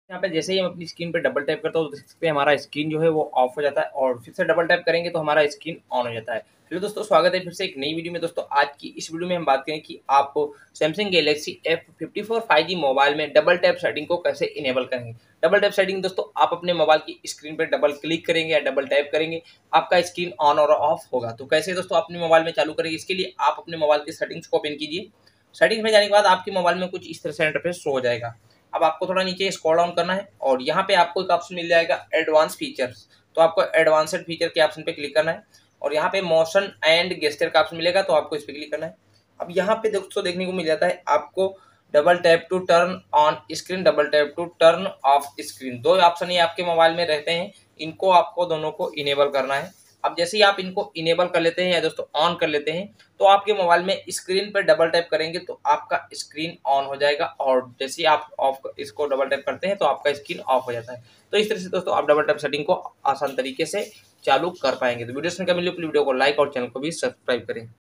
यहाँ पे जैसे ही हम अपनी स्क्रीन पे डबल टैप करते हैं तो देख सकते हैं हमारा स्क्रीन जो है वो ऑफ हो जाता है और फिर से डबल टैप करेंगे तो हमारा स्क्रीन ऑन हो जाता है। हेलो दोस्तों, स्वागत है फिर से एक नई वीडियो में। दोस्तों आज की इस वीडियो में हम बात करें कि आप Samsung Galaxy F54 5G mobile में डबल टैप सेटिंग को कैसे इनेबल करेंगे। डबल टैप सेटिंग दोस्तों, आप अपने मोबाइल की स्क्रीन पर डबल क्लिक करेंगे या डबल टैप करेंगे, आपका स्क्रीन ऑन और ऑफ होगा। तो कैसे दोस्तों अपने मोबाइल में चालू करेंगे, इसके लिए आप अपने मोबाइल की सेटिंग्स को ओपन कीजिए। सेटिंग्स में जाने के बाद आपके मोबाइल में कुछ इस तरह से इंटरफेस शो हो जाएगा। अब आपको थोड़ा नीचे स्क्रॉल डाउन करना है और यहाँ पे आपको एक ऑप्शन मिल जाएगा एडवांस फीचर्स। तो आपको एडवांस्ड फीचर के ऑप्शन पे क्लिक करना है और यहाँ पे मोशन एंड गेस्चर का ऑप्शन मिलेगा, तो आपको इस पे क्लिक करना है। अब यहाँ पे दोस्तों देखने को मिल जाता है आपको double tap to turn on screen, double tap to turn off screen, दो ऑप्शन ही आपके मोबाइल में रहते हैं। इनको आपको दोनों को इनेबल करना है। अब जैसे ही आप इनको इनेबल कर लेते हैं या दोस्तों ऑन कर लेते हैं तो आपके मोबाइल में स्क्रीन पर डबल टैप करेंगे तो आपका स्क्रीन ऑन हो जाएगा और जैसे ही आप ऑफ इसको डबल टैप करते हैं तो आपका स्क्रीन ऑफ हो जाता है। तो इस तरह से दोस्तों आप डबल टैप सेटिंग को आसान तरीके से चालू कर पाएंगे। तो वीडियो में क्या मिली, वीडियो को लाइक और चैनल को भी सब्सक्राइब करें।